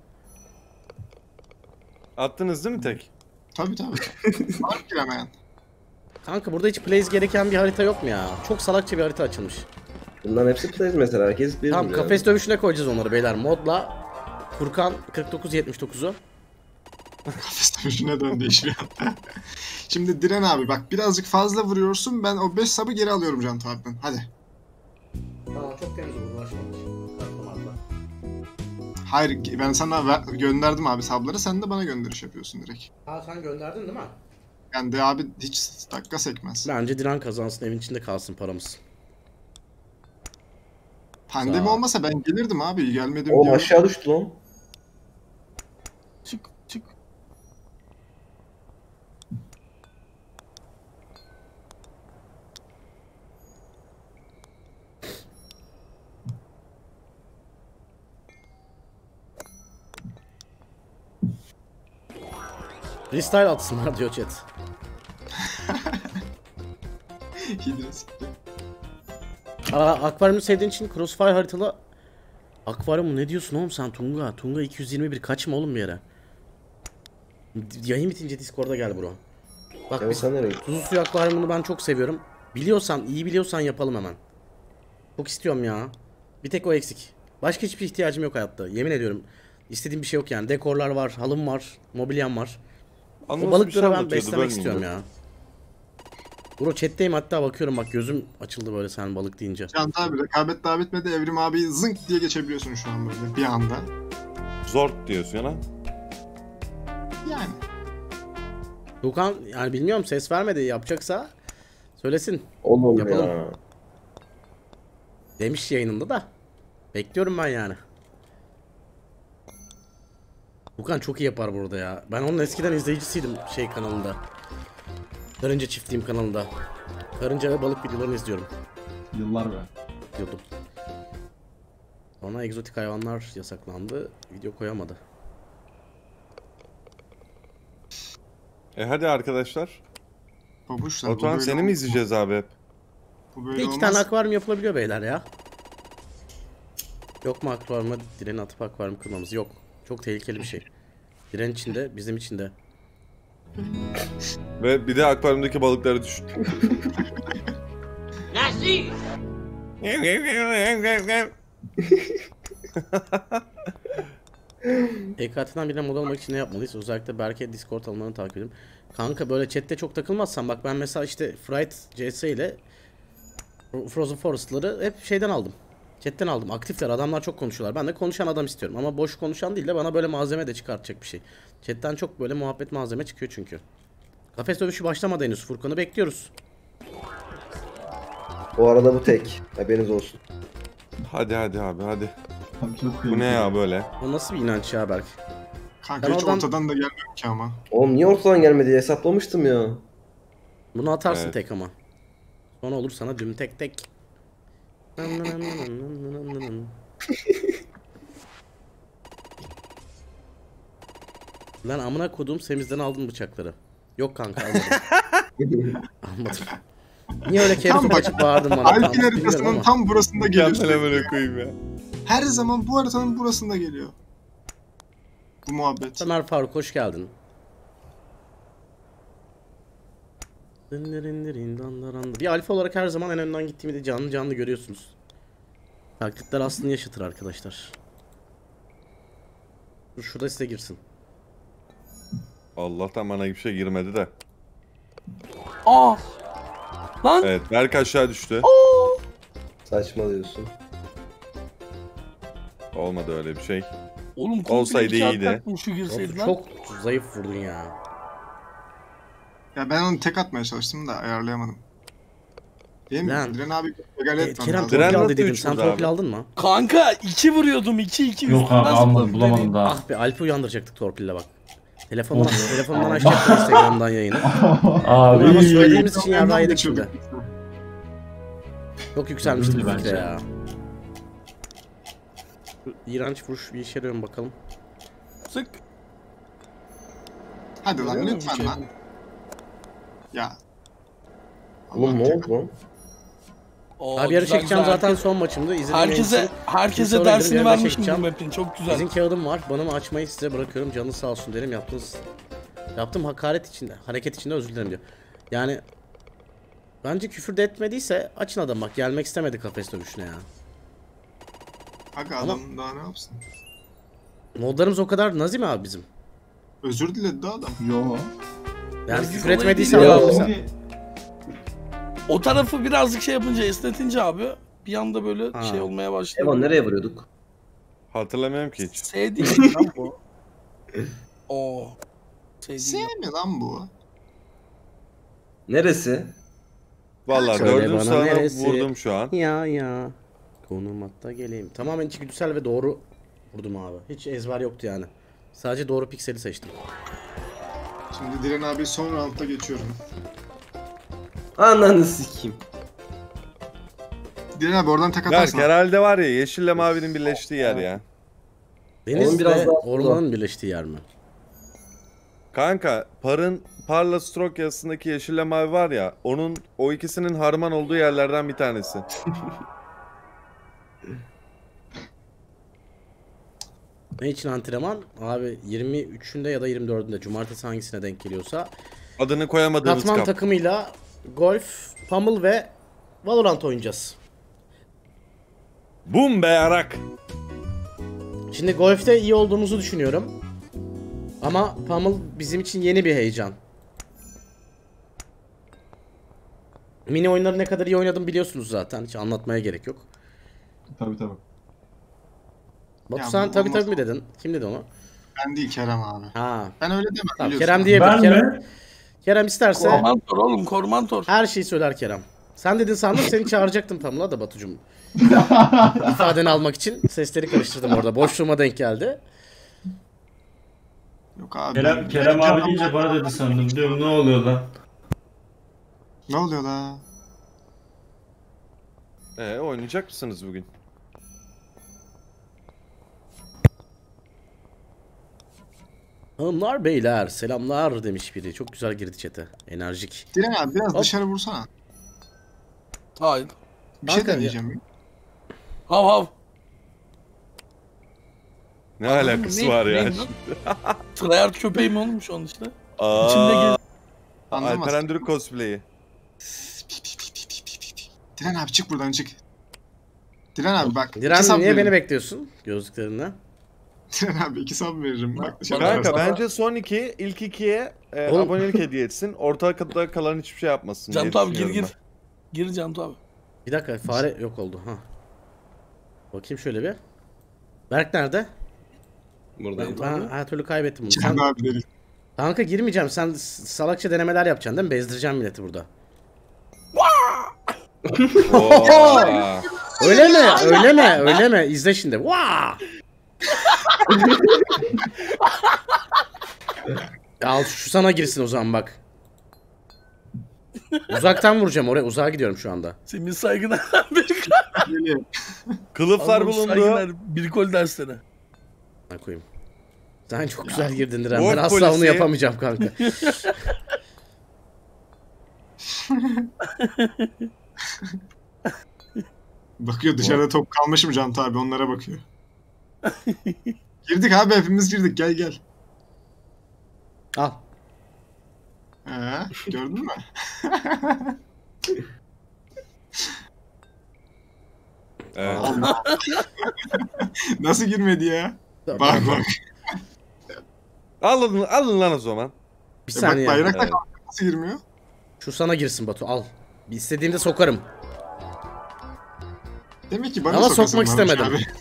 Attınız değil mi tek? Tabii. Var giremeyen. Kanka burada hiç plays gereken bir harita yok mu ya? Çok salakça bir harita açılmış. Bunların hepsi plays mesela. Herkes bir Tamam kafes dövüşüne koyacağız onları beyler. Modla Furkan 4979'u. Kafes dövüşüne döndü iş bir anda. Şimdi Diren abi bak birazcık fazla vuruyorsun. Ben o 5 sabı geri alıyorum Cantu abiden. Hadi. Tamam çok temiz olur uğraşmak için. Kartlamakla. Hayır ben sana gönderdim abi sabları. Sen de bana gönderiş yapıyorsun direkt. Aa sen gönderdin değil mi? Yani de abi hiç dakika sekmez. Bence Diren kazansın, evin içinde kalsın paramız. Pandemi Sağ ol. olmasa ben gelirdim abi. Gelmedim O diyorum. aşağı düştü lan. Çık çık. Freestyle atsınlar diyor chat. Hidres. Akvaryumu sevdiğin için Crossfire haritalı... Akvaryumu ne diyorsun oğlum sen Tunga? Tunga 221 kaçma oğlum bir yere. Yayın bitince Discord'a gel bro. Bak Ya biz sen nereye? tuzlu suyu akvaryumunu ben çok seviyorum. Biliyorsan, iyi biliyorsan yapalım hemen. Çok istiyorum ya. Bir tek o eksik. Başka hiçbir ihtiyacım yok hayatta. Yemin ediyorum. İstediğim bir şey yok yani. Dekorlar var, halım var, mobilyam var. O Anlasız bir balıkları şey ben anlatıyordu, beslemek bölmeyeyim istiyorum ben. ya. Bro chat'teyim hatta bakıyorum bak gözüm açıldı böyle sen balık deyince. Cantu abi rekabet daha bitmedi. Evrim abi zınk diye geçebiliyorsun şu an böyle bir anda. Zor diyorsun ha. Yani. Tukan yani bilmiyorum ses vermedi yapacaksa söylesin. Oğlum Yapalım. ya. Demiş yayınında da. Bekliyorum ben yani. Tukan çok iyi yapar burada ya. Ben onun eskiden izleyicisiydim şey kanalında. Karınca Çiftliğim kanalında. Karınca ve balık videolarını izliyorum. Yıllar be. Diyordum. Sonra egzotik hayvanlar yasaklandı. Video koyamadı. Hadi arkadaşlar. Babuşlar. bu Batuhan böyle seni mi olmaz. izleyeceğiz abi hep? Bu Bir böyle iki olmaz. tane akvaryum yapılabiliyor beyler ya. Yok mu akvaryuma Diren'i atıp akvaryum kurmamız? Yok. Çok tehlikeli bir şey. Diren içinde, bizim için de. Ve bir de akvaryumdaki balıkları düşün. EKT'den birine mod almak için ne yapmalıyız? Özellikle Berke Discord alanlarını takip edin. Kanka böyle chatte çok takılmazsan bak ben mesela işte Fright CS ile Frozen Forest'ları hep şeyden aldım. Chatten aldım. Aktifler. Adamlar çok konuşuyorlar. Ben de konuşan adam istiyorum. Ama boş konuşan değil de bana böyle malzeme de çıkartacak bir şey. Chatten çok böyle muhabbet malzeme çıkıyor çünkü. Kafes dövüşü başlamadı henüz. Furkan'ı bekliyoruz. Bu arada bu tek. Haberiniz olsun. Hadi hadi abi hadi. Abi çok Bu ne ya böyle? O nasıl bir inanç ya Berk? Kanka Ben hiç oradan- ortadan da gelmiyor ki ama. Oğlum niye ortadan gelmedi diye hesaplamıştım ya. Bunu atarsın Evet. tek ama. Sonra olur sana düm tek tek. Lan amına koduğum Semiz'den aldın bıçakları. Yok kanka almadım. Almadım. Niye öyle Tam kere bak, açıp bağırdın bana? Alpin Tamam, bilmiyorum haritasının ama. tam burasında geliyor. Mükemmel sürekli. amına koyayım ya. Her zaman bu haritanın burasında geliyor. Bu muhabbet. Ömer Faruk hoş geldin. Bir alfa olarak her zaman en önden gittiğimi de canlı canlı görüyorsunuz. Taklitler aslında yaşatır arkadaşlar. Dur şurada size girsin. Allah'tan bana bir şey girmedi de. Aa! Lan! Evet Berk aşağı düştü. Saçma diyorsun. Olmadı öyle bir şey. Oğlum komple Olsaydı iki kağıt iyiydi. taktım şu girseydi lan. Çok zayıf vurdun ya. Ya ben onu tek atmaya çalıştım da ayarlayamadım. Değil mi? Lan. Diren abi egale etmem Kerem lazım. Diren torpil al nasıl dedim. üç Sen vurdu torpil abi? aldın mı? Kanka 2 vuruyordum 2 Yok abi almadım bulamadım daha. Ah be Alp'i uyandıracaktık torpille bak. Telefondan açacaktım Instagram'dan yayını. Bunu ama Abi. söylediğimiz için Ondan yarrağı yedik geçiyorduk. şimdi. Çok yükselmiştim bu Bence. fikre ya. Şu İğrenç vuruş bir işe yarıyor mu bakalım. Sık. Hadi lan Öyle mi lütfen bir şey? lan. Ya. Oğlum ne Allah oldu lan? Oo, Abi yarı güzel, çekeceğim güzel. zaten son maçımdı. İzlemeyen Herkese için herkese sonra dersini indirim, yarın vermişim bu çekeceğim. map'in. Çok güzel. İzin kağıdım var. Bana mı açmayı size bırakıyorum. Canınız sağ olsun derim. Yaptığım hakaret içinde, hareket içinde özür dilerim diyor. Yani bence küfür de etmediyse açın adam bak. Gelmek istemedi kafes dövüşüne ya. Aga adam daha ne yapsın? Modlarımız o kadar nazi mi abi bizim? Özür diledi de adam. Yo. Yani Özür küfür olayı etmediyse değil ya. Allah'ım sen. Şimdi O tarafı birazcık şey yapınca, esnetince abi bir anda böyle Ha. şey olmaya başladı. Evan nereye vuruyorduk? Hatırlamıyorum ki hiç. S değil lan bu. Oo. Şey S değil. mi lan bu? Neresi? Vallahi Söyle dördüncü bana sana neresi? vurdum şu an. Ya. Konum hatta geleyim. Tamamen içgüdüsel ve doğru vurdum abi. Hiç ezber yoktu yani. Sadece doğru pikseli seçtim. Şimdi Diren abi son roundda geçiyorum. Ananı sikeyim. Diren abi oradan tek Berk atarsın. herhalde var ya yeşille mavinin birleştiği yer ya. Deniz biraz ve daha ormanın birleştiği yer mi? Kanka parla stroke arasındaki yeşille mavi var ya o ikisinin harman olduğu yerlerden bir tanesi. Ne için antrenman? Abi 23'ünde ya da 24'ünde cumartesi hangisine denk geliyorsa Adını koyamadığımız Katman kamp. takımıyla golf, pummel ve Valorant oynayacağız. Bum be yarak. Şimdi golfte iyi olduğumuzu düşünüyorum. Ama pummel bizim için yeni bir heyecan. Mini oyunları ne kadar iyi oynadım biliyorsunuz zaten. Hiç anlatmaya gerek yok. tabii. Batu Ya sen bu tabii olmaz. mi dedin? Kim dedi onu? Ben değil Kerem abi. Ha. Ben öyle demem Tamam, biliyorsun. Kerem diyebilir. Ben Kerem, mi? Kerem isterse Kormantor oğlum, kormantor. her şeyi söyler Kerem. Sen dedin sandım seni çağıracaktım Pamela da Batucum. İfadeni almak için sesleri karıştırdım orada. Boşluğuma denk geldi. Yok abi. Kerem abi deyince bana dedi sandım. Diyorum ne oluyor lan? Ne oluyor la? Oynayacak mısınız bugün? Hanımlar beyler selamlar demiş biri. Çok güzel girdi chat'e. Enerjik. Diren abi biraz Hop. dışarı vursana. Hayır. Bir şey Kanka ya- deneyeceğim. Hav hav. Ne alakası var ya? Tryhard köpeği mi olmuş onun işte? Aa, İçinde Anlamaz. Alperen Dürük cosplay'i. Diren abi çık buradan çık. Diren abi bak. Diren iki sub niye beni veririm. bekliyorsun gözlüklerinden? Diren abi 2 sub veririm. Bak dışarı Kanka çıkarsın. bence son iki, ilk ikiye Oğlum. abonelik hediye etsin. Ortada kalan hiçbir şey yapmasın diye Cantu abi gir düşünüyorum gir. Gir Cantu abi. Bir dakika fare yok oldu. Ha. Bakayım şöyle bir. Berk nerede? Buradayım. Ben her türlü kaybettim bunu. Diren Sen, abi deli. kanka girmeyeceğim. Sen salakça denemeler yapacaksın değil mi? Bezdireceğim milleti burada. ben. Oo. Öyle mi? Öyle mi? Öyle mi? İzle şimdi. Vaa! Al şu sana girsin o zaman bak. Uzaktan vuracağım oraya. Uzağa gidiyorum şu anda. Senin saygılar. Deli. Kılıflar Allah'ım bulundu. saygılar. Bir kol derslerine. Ben koyayım. Sen çok güzel girdin Diren. Wolf Ben asla onu polisi. yapamayacağım kanka. Bakıyor dışarıda top kalmış mı Cantu abi onlara bakıyor. Girdik abi hepimiz girdik gel gel. Al. Gördün mü? Evet. Nasıl girmedi ya? Bak bak. Alın lan o zaman. Bir Bak saniye. bayrak da Evet. kalktı, nasıl girmiyor? Şu sana girsin Batu al. Bir istediğimde sokarım. Demek ki bana Ama sokasın sokmak varmış istemedim. abi.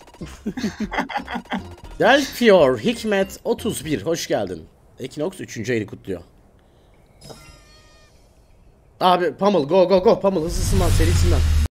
Delfior Hikmet 31 hoş geldin. Equinox 3. ayını kutluyor. Abi Pummel go go go Pummel hızlısından serisinden.